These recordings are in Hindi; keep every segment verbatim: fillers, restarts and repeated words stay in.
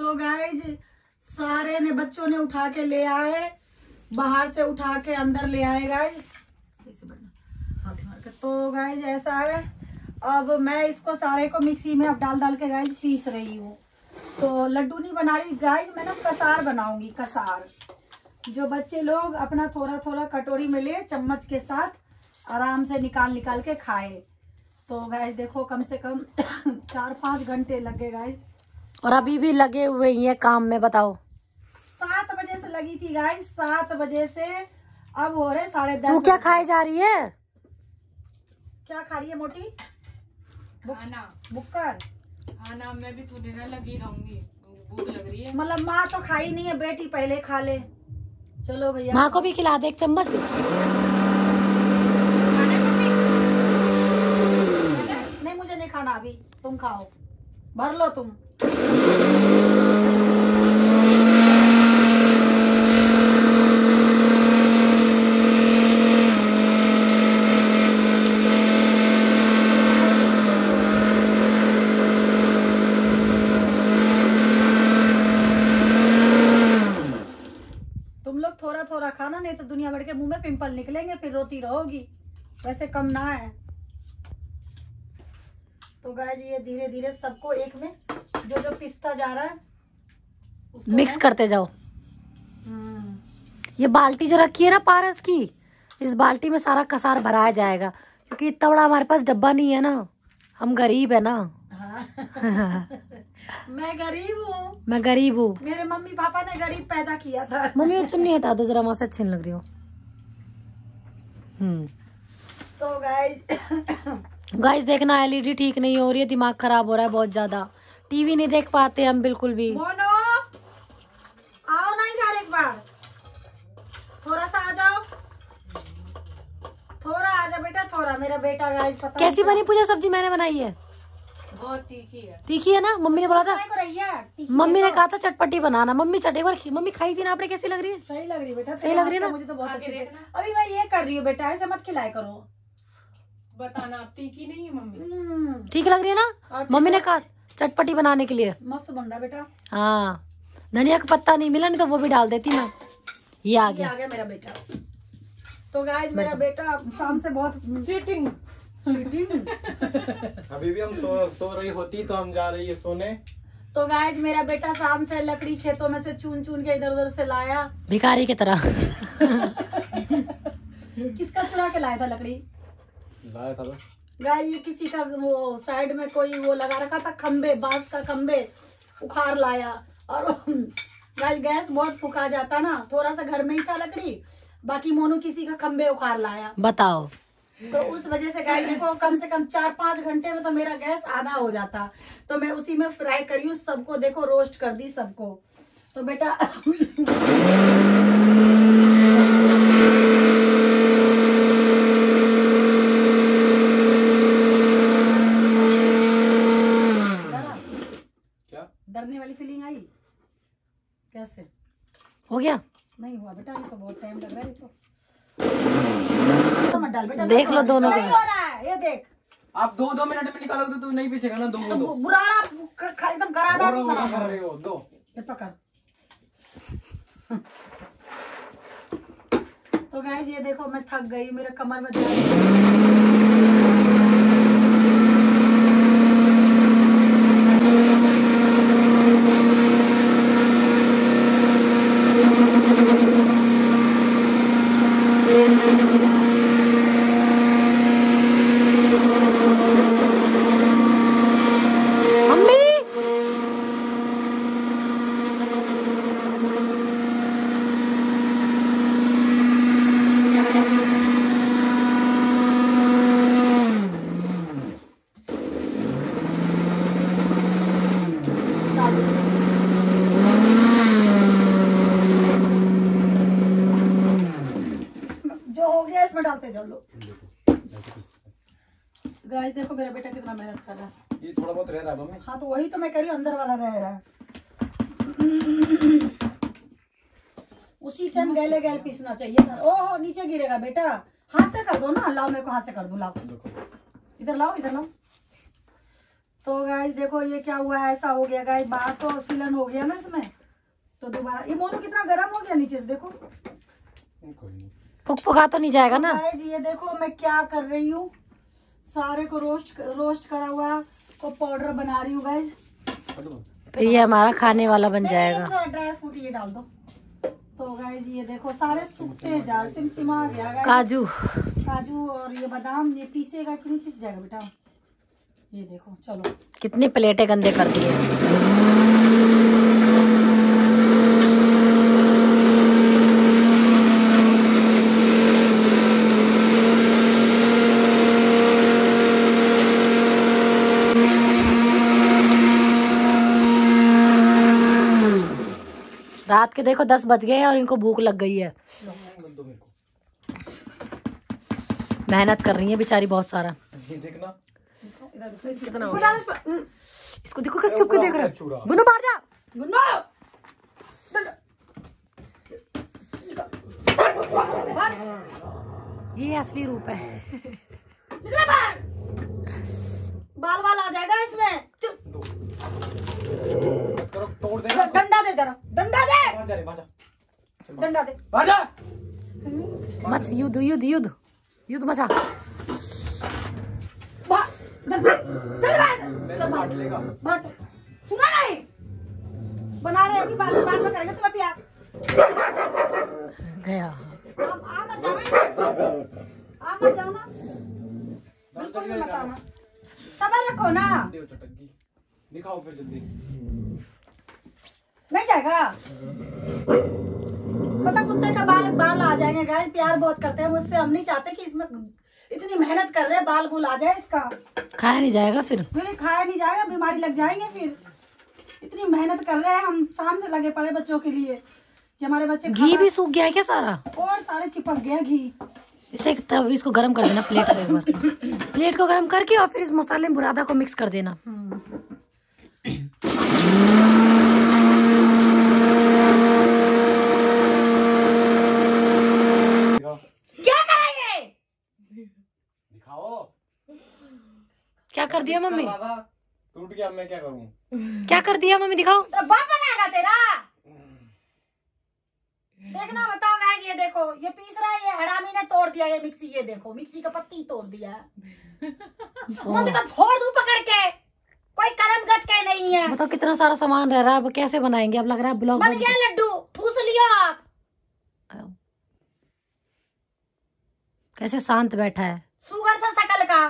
तो गाइज सारे ने बच्चों ने उठा के ले आए, बाहर से उठा के अंदर ले आए गाइज। तो गाइज ऐसा है, अब मैं इसको सारे को मिक्सी में अब डाल डाल के गाइज पीस रही हूँ। तो लड्डू नहीं बना रही गाइज, मैं ना कसार बनाऊंगी, कसार जो बच्चे लोग अपना थोड़ा थोड़ा कटोरी में ले चम्मच के साथ आराम से निकाल निकाल के खाए। तो गाइज देखो कम से कम चार पाँच घंटे लगे गाइज, और अभी भी लगे हुए ये काम में। बताओ सात बजे से लगी थी गाइज, सात बजे से अब हो रहे साढ़े दस। तू क्या खाए जा रही है? क्या खा रही है मोटी? खाना बुक्कर खाना मैं भी थोड़ी देर लगी रहूंगी, भूख लग रही है। मतलब माँ तो खाई नहीं है, बेटी पहले खा ले। चलो भैया माँ को भी खिला दे एक चम्मच। नहीं मुझे नहीं खाना अभी, तुम खाओ, भर लो तुम। थोड़ा थोड़ा खाना, नहीं तो दुनिया भर के मुंह में पिंपल निकलेंगे, फिर रोती रहोगी। वैसे कम ना है। तो गाइस ये धीरे धीरे सबको एक में जो जो पिसता जा रहा है मिक्स करते जाओ। ये बाल्टी जो रखी है ना पारस की, इस बाल्टी में सारा कसार भराया जाएगा, क्योंकि इतना बड़ा हमारे पास डब्बा नहीं है ना, हम गरीब है ना। हाँ। मैं गरीब हूँ, मैं गरीब हूँ। मेरे मम्मी पापा ने गरीब पैदा किया था। मम्मी वो चुन्नी हटा दो जरा, वहां से अच्छी नहीं लग रही हो। हम्म तो गाइस गाइस देखना एलईडी ठीक नहीं हो रही है, दिमाग खराब हो रहा है बहुत ज्यादा, टीवी नहीं देख पाते हम बिल्कुल भी। मोनो आओ ना इधर एक बार, थोड़ा सा आ जाओ, थोड़ा आ जा बेटा, थोड़ा। मेरा बेटा गाइस पता कैसी बनी पूजा सब्जी? मैंने बनाई है, बहुत तीखी है। तीखी है ना? मम्मी ने बोला था, है मम्मी ने कहा था चटपटी बनाना। मम्मी चट एक बार मम्मी खाई थी ना आपने, कैसी लग रही है? सही लग रही है बेटा, सही लग रही है ना? मुझे तो बहुत अच्छी लगी। अभी मैं ये कर रही हूँ बेटा, ऐसे मत खिलाया करो। बताना आप तीखी नहीं है मम्मी? ठीक लग रही है ना? मम्मी ने कहा चटपटी बनाने के लिए। मस्त बन रहा बेटा। हाँ धनिया का पत्ता नहीं मिला, नहीं तो वो भी डाल देती मैं। ये आ गया, आ गया मेरा बेटा। तो गाइस मेरा बेटा शाम से बहुत सीटिंग शूटिंग अभी भी हम सो सो रही होती तो हम जा रही है सोने। तो गाइस मेरा बेटा शाम से लकड़ी खेतों में से चुन चुन के इधर उधर से लाया, भिखारी की तरह। किसका चुरा के लाया था लकड़ी? लाया था बस। गाइस ये किसी का वो साइड में कोई वो लगा रखा था खंबे, बांस का खंबे उखाड़ लाया। और गाइस गैस बहुत फुका जाता ना, थोड़ा सा घर में ही था लकड़ी, बाकी मोनू किसी का खंबे उखाड़ लाया। बताओ। तो उस वजह से गाइस देखो कम से कम चार पाँच घंटे में तो मेरा गैस आधा हो जाता। तो मैं उसी में फ्राई करी हूँ सबको, देखो रोस्ट कर दी सबको। तो बेटा क्या डरने वाली फीलिंग आई? कैसे हो गया? नहीं हुआ बेटा, ये तो बहुत टाइम लग रहा है। तो मत डाल बेटा, देख लो दोनों नहीं हो रहा है, ये देख। आप दो दो मिनट में निकालोगे तो तू नहीं पीछेगा ना। दो तो दो बुरारा एकदम करारा नहीं बुरा बना कर रहे हो। दो ये पकड़। तो गाइस ये देखो मैं थक गई, मेरे कमर में दर्द। जो हो गया इसमें डालते जाओ लो। गाइस देखो मेरा बेटा कितना मेहनत कर रहा है। ये थोड़ा बहुत रह रहा है मम्मी। हाँ तो वही तो मैं कह रही हूँ, अंदर वाला रह रहा है। उसी टाइम गैले गैल पीसना चाहिए था। ओह नीचे गिरेगा बेटा, हाथ से कर दो ना। लाओ मेरे को हाथ से कर दो, लाओ इधर लाओ, इधर लाओ। तो गाइस देखो ये क्या हुआ है, ऐसा हो गया गाइस, बाहर तो सीलन हो गया ना इसमें, तो दोबारा ये मोनू कितना गर्म हो गया नीचे से देखो। कोई नहीं, फुक फुका तो नहीं जाएगा ना। गाइस ये देखो मैं क्या कर रही हूँ, सारे को रोस्ट रोस्ट करा हुआ को पाउडर बना रही हूँ गाइस। फिर ये हमारा खाने वाला बन जाएगा। ड्राई फ्रूट ये डाल दो। तो गाइस ये देखो सारे सूखते जा, सिमसिमा गया गाइस। काजू काजू और ये बादाम ये पीसेगा कि नहीं पीस जाएगा बेटा, ये देखो। चलो कितनी प्लेटें गंदे कर दिए। रात के देखो दस बज गए हैं और इनको भूख लग गई है। मेहनत कर रही है बेचारी बहुत सारा। ये देखना कितना हो गया। इसको देखो कैसे चुप के देख रहा है। गुन्नू बाहर जा। गुन्नू ये असली रूप है। निकले बाहर, बाल बाल आ जाएगा इसमें। चुप। करो, तोड़ देना। डंडा दे जरा, डंडा दे, बाहर जा रे, बाहर जा, डंडा दे। बाहर जा। मच युद्ध युद्ध युद्ध युद्ध मचा। बाहर, डंडा, चल बाहर, मैं काट लेगा। बाहर चल। सुना नहीं, बना रहे अभी बाद बाद में करेंगे तुम्हें प्यार। गया। आ आ मत जाना, आ मत जाना, बिल्कुल भी मत आना, सबर रखो ना। दियो चटकी, दिखाओ फिर जल्दी। नहीं जाएगा, पता कुत्ते का बाल बाल आ जाएंगे गाइस। प्यार बहुत करते हैं मुझसे, हम नहीं चाहते कि इसमें इतनी मेहनत कर रहे हैं बाल बुल आ जाए इसका। खाया नहीं जाएगा फिर। फिर खाया नहीं जाएगा, बीमारी लग जाएंगे। फिर इतनी मेहनत कर रहे हैं हम, शाम से लगे पड़े बच्चों के लिए कि हमारे बच्चे घी भी सूख गया है क्या सारा? और सारे चिपक गया घी। इसे तब इसको गरम कर देना प्लेट में एक बार। प्लेट को गरम करके और फिर इस मसाले में बुरादा को मिक्स कर देना। क्या करा ये? दिखाओ। क्या कर दिया मम्मी? टूट गया, मैं क्या करूं? क्या कर दिया मम्मी दिखाओ। तो बाप बनाएगा तेरा। देखना बताओ गाइस, ये देखो ये पीस रहा है, ये हरामी ने तोड़ दिया ये मिक्सी। ये देखो मिक्सी का पत्ती तोड़ दिया। मुझे तो फोड़ दूं पकड़ के, कोई कलम गत के नहीं है। बताओ कितना सारा सामान रह रहा है, अब कैसे बनाएंगे? अब लग रहा है ब्लॉग बन गया लड्डू, ठूस लियो आप। कैसे शांत बैठा है। सुगर सा शकल का।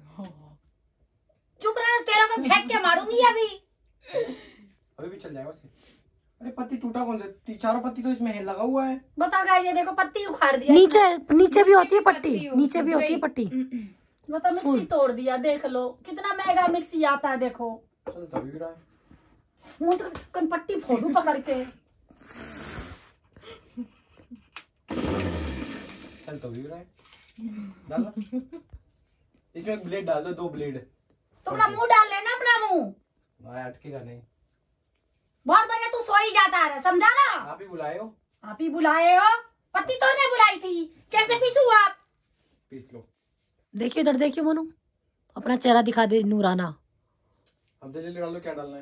चुप रहना, तेरा को फेंक के मारूंगी अभी। अभी भी चल जाएगा उसे। अरे पत्ती टूटा कौन सा? चारों पत्ती तो इसमें लगा हुआ है। बताओ गाइस, ये देखो पत्ती उखाड़ दिया। नीचे नीचे भी होती है पट्टी, नीचे भी होती है पट्टी। बताओ मिक्सी तोड़ दिया, देख लो कितना महंगा मिक्सी आता है। देखो चल तभी भी रहा है। मुंह तो कन पट्टी फोड़ू पकड़ के। चल तभी भी रहा है। डाल इसमें ब्लेड डाल दो, दो ब्लेड। तो अपना मुंह डाल लेना, अपना मुंह। हाँ अटकेगा नहीं। बहुत बढ़िया, तू सो ही जाता है, समझा ना? आप ही बुलाए हो। आप ही बुलाए हो, पत्ती तो ने बुलाई थी। कैसे पीसू आप? पीस लो। देखिए इधर देखिए मोनू, अपना चेहरा दिखा दे नूराना। अब जल्दी डालो, क्या डालना है?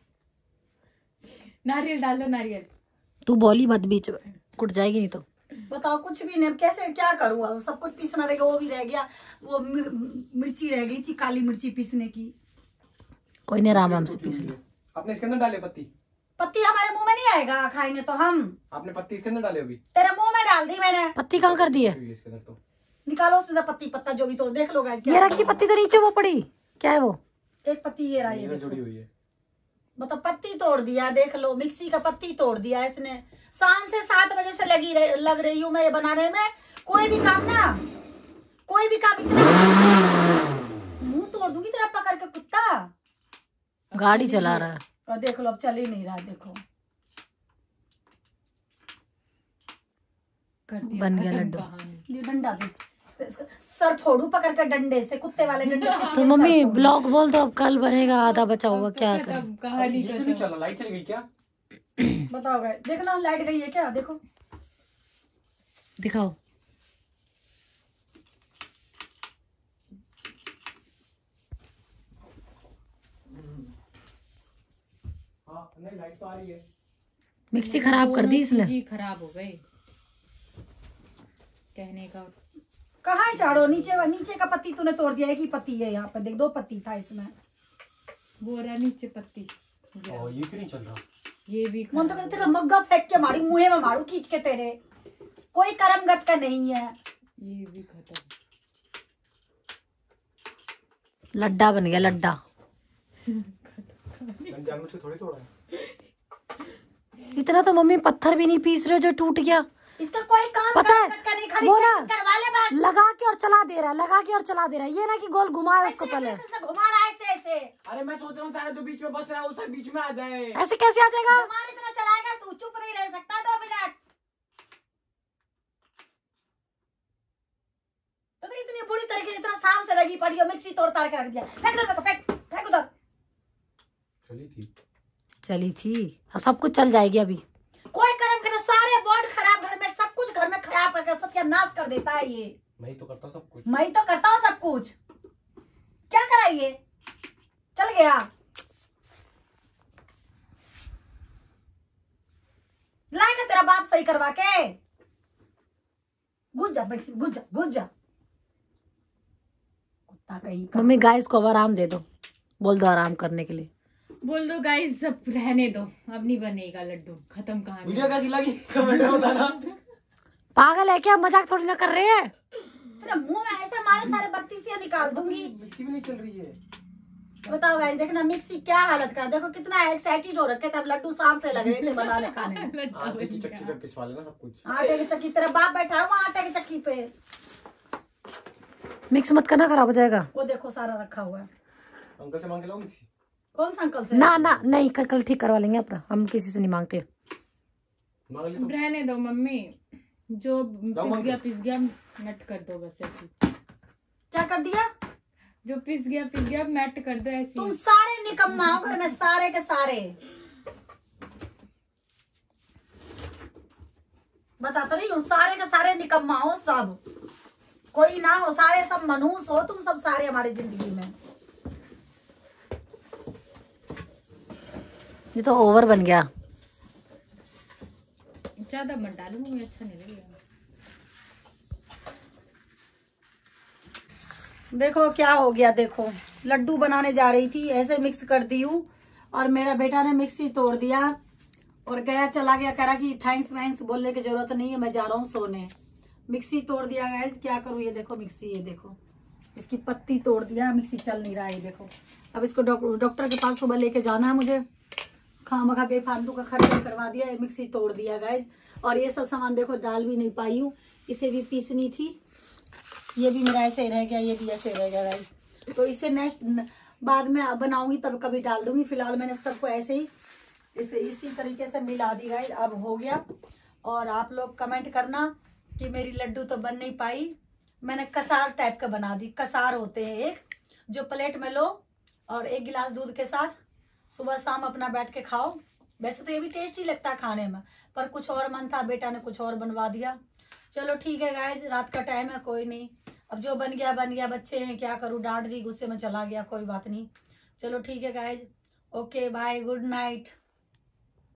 नारियल डाल दो, नारियल। तू बोली मत बीच में, कुट जाएगी नहीं तो। बताओ कुछ भी नहीं, कैसे क्या करूँ? अब सब कुछ पीसना रहेगा, वो भी रह गया। वो मिर्ची रह गई थी, काली मिर्ची पीसने की। कोई नहीं, राम राम से पीस लो। आपने इसके अंदर डाले पत्ती? पत्ती हमारे मुंह में नहीं आएगा, खाएंगे तो हम। आपने पत्ती इसके अंदर डाले? अभी तेरे मुंह में डाल दी मैंने। पत्ती कहाँ कर दी है? इसके अंदर तो निकालो उसमें से पत्ती पत्ता जो भी, तो देख लो गाइस। ये रखी पत्ती तो नीचे वो पड़ी, क्या है वो? एक पत्ती ये रहा, ये जुड़ी हुई है। मतलब पत्ती तोड़ दिया, देख लो मिक्सी का पत्ती तोड़ दिया इसने। शाम से सात बजे से लगी रह, लग रही हूँ मैं ये बनाने में। कोई भी काम ना, कोई भी काम इतना मुंह तोड़ दूंगी तेरा पकड़ के कुत्ता। गाड़ी चला रहा है और देख लो अब चल ही नहीं रहा। देखो बन गया लड्डू। ये डंडा दे, सर फोड़ू पकड़ कर डंडे से, कुत्ते वाले डंडे से। तो मम्मी ब्लॉग बोल दो, अब कल बनेगा, आधा बचा हुआ क्या करें? कहानी ये क्यों नहीं चला? लाइट चली गई क्या? बताओ गए, देखना लाइट गई है क्या? देखो दिखाओ। हाँ नहीं लाइट तो आ रही है। मिक्सी खराब कर दी इसने। जी खराब हो गई कहने का। कहाँ है चारों? नीचे नीचे का पत्ती तूने तोड़ दिया, एक ही पत्ती है यहाँ पे, देख दो पत्ती था इसमें। वो रहा नीचे पत्ती। ओ, ये क्यों नहीं चल रहा? ये भी मन तो कहते तेरा मग्गा फेंक के मारी, मुंह में मारू खींच के तेरे। कोई करमगत का नहीं है। ये भी खत्म। लड्डा बन गया लड्डा। जान मुझे थोड़ी तोड़ा है। इतना तो मम्मी पत्थर भी नहीं पीस रहे जो टूट गया। इसका कोई काम पता है करमगत का नहीं, खाली वो ना करवा ले बस। लगा के और चला दे रहा है, लगा के और चला दे रहा है। ये ना कि गोल घुमाए उसको पहले। ऐसे ऐसे घुमा रहा है, ऐसे ऐसे। अरे मैं सोच रहा हूँ सारे तो बीच में बस रहा है, वो सब बीच में आ जाए। ऐसे कैसे आ जाएगा? घुमाने इतना चलाएगा तू, चुप नहीं रह सकता दो मिनट। तो इतनी बुरी तरीके से इतना शाम से लगी पड़ी हो, मिक्सी तोड़ ताड़ के रख दिया। फेंक दो उसको, फेंक फेंक उधर। चली थी चली थी, अब सब कुछ चल जाएगी अभी। कोई कर्म करे, सारे बोर्ड खराब, घर में सब कुछ घर में खराब करके सत्यानाश कर देता है ये। मैं ही तो करता सब कुछ। मैं ही तो करता हूँ सब कुछ। क्या करा ये? चल गया। लाएगा तेरा बाप सही करवा के। घुस जा मैक्सी, घुस जा घुस जा। कुत्ता कहीं का। मम्मी गाइस को अब आराम दे दो, बोल दो आराम करने के लिए। बोल दो गाइस सब रहने दो, अब नहीं बनेगा लड्डू, खत्म कहानी। वीडियो कैसी लगी कमेंट में बताना। पागल है क्या? मजाक थोड़ी ना कर रहे हैं। तेरा मुंह में ऐसा मारो सारे बत्तीसियां निकाल दूंगी। मिक्सी भी नहीं चल रही है। बताओ गाइस, देखना मिक्सी क्या हालत का। देखो कितना एक्साइटेड हो रखे थे, अब लड्डू सांप से लग रहे थे बनाने खाने में। आटे की चक्की पे पिसवा लेना सब कुछ। आटे की चक्की, तेरा बाप बैठा हुआ आटे की चक्की पे। मिक्स मत करना, खराब हो जाएगा। वो देखो सारा रखा हुआ है। अंकल से मांग के लाओ मिक्सी। कौन सा अंकल से? ना ना नहीं, कल कल ठीक करवा लेंगे अपना, हम किसी से नहीं मांगते। मांग ली तो। रहने दो मम्मी, जो पिस गया पिस गया मैट कर दो बस ऐसी। क्या कर दिया? जो पिस गया पिस गया मैट कर दो ऐसी। तुम सारे निकम्मा हो घर में, सारे के सारे। बताता रही हूँ, सारे के सारे निकम्मा हो सब। कोई ना हो, सारे सब मनहूस हो तुम सब सारे हमारी जिंदगी में। ये तो ओवर बन गया। ज्यादा मत डालो, मुझे अच्छा नहीं लगेगा। देखो क्या हो गया, देखो लड्डू बनाने जा रही थी, ऐसे मिक्स कर दी हूँ और मेरा बेटा ने मिक्सी तोड़ दिया और गया चला गया, कह रहा कि थैंक्स वैंक्स बोलने की जरूरत नहीं है, मैं जा रहा हूँ सोने। मिक्सी तोड़ दिया गाइस, क्या करूँ। ये देखो मिक्सी, ये देखो इसकी पत्ती तोड़ दिया, मिक्सी चल नहीं रहा है। ये देखो अब इसको डॉक्टर के पास सुबह लेके जाना है मुझे। खामखा बेफालतू का खर्चा करवा दिया, मिक्सी तोड़ दिया गाइस। और ये सब सामान देखो डाल भी नहीं पाई हूँ, इसे भी पीसनी थी। ये भी मेरा ऐसे ही रह गया, ये भी ऐसे रह गया गाइस। तो इसे नेक्स्ट बाद में बनाऊंगी तब कभी डाल दूंगी। फिलहाल मैंने सबको ऐसे ही इसे इसी तरीके से मिला दी गाइस, अब हो गया। और आप लोग कमेंट करना कि मेरी लड्डू तो बन नहीं पाई। मैंने कसार टाइप का बना दी। कसार होते हैं एक, जो प्लेट में लो और एक गिलास दूध के साथ सुबह शाम अपना बैठ के खाओ। वैसे तो ये भी टेस्टी लगता है खाने में, पर कुछ और मन था, बेटा ने कुछ और बनवा दिया। चलो ठीक है गाइस, रात का टाइम है, कोई नहीं, अब जो बन गया बन गया। बच्चे हैं क्या करूँ, डांट दी, गुस्से में चला गया, कोई बात नहीं। चलो ठीक है guys, okay bye, good night.